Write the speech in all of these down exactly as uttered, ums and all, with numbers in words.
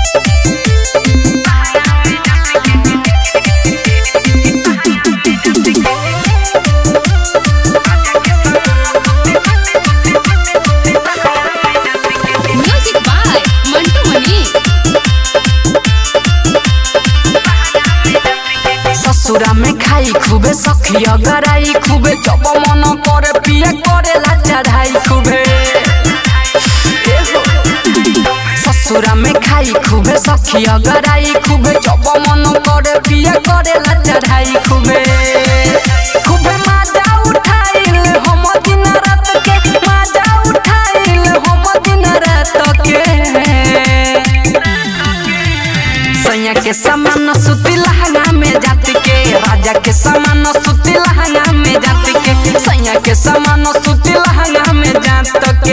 ससुरा में खाई खूबे सखिया गराई खूबे जब मन करे पिया करेला चढ़ाई खूबे ससुरा में खाई खूबे सखिया गराई खूबे जब मन करे पिया करेला चढ़ाई खूबे खूबे मजा उठाइल हम दिन रात के मजा उठाइल हम दिन रात के सैया के समान सुती लहंगा में जाति के राजा के समान सुती लहंगा में जाति के सैया के समान सुती लहंगा में जात के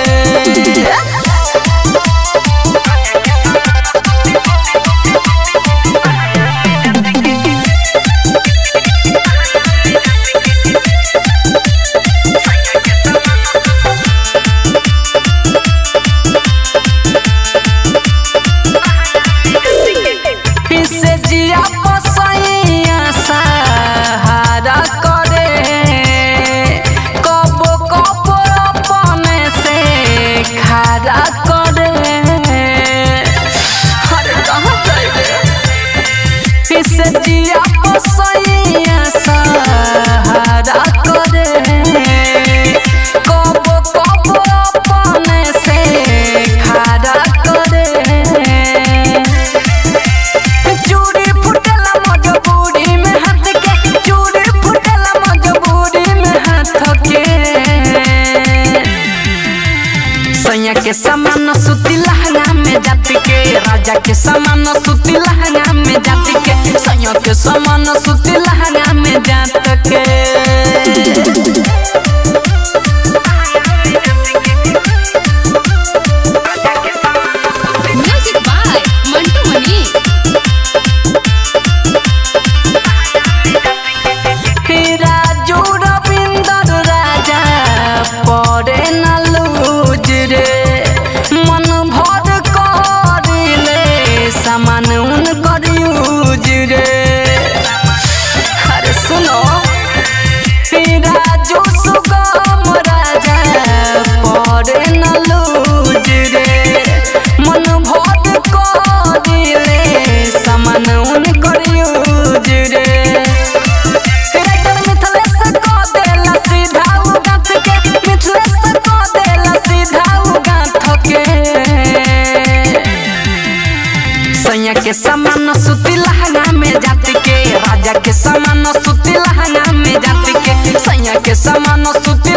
पिसे जिया पसैया सहारा करे कबो कबो अपने से खड़ा करे अरे कहाँ जाइए पिसे जिया पसैया सहारा करे कबो कबो अपने से खड़ा करे चूड़ी फुटेला मजबूरी में हाथ के चूड़ी फुटेला मजबूरी में हाथ के सैया के समान सुती लहंगा में जाति के राजा के समान सुती लहंगा में जाति के सैया के समान सुती लहंगा में जात के म्यूजिक बाय मंटू मनी राजू रविंदर राजा पड़े न लूज रे मन भर करिले सामान उनकर यूज रे अरे सुनो राजू सुगम राजा पड़े न लूज रे मन भर करिले सामान उनकर यूज रे सैया के समान सुती लहंगा में जाति के राजा के समान सुती लहंगा में जाति के सैया के समान सुती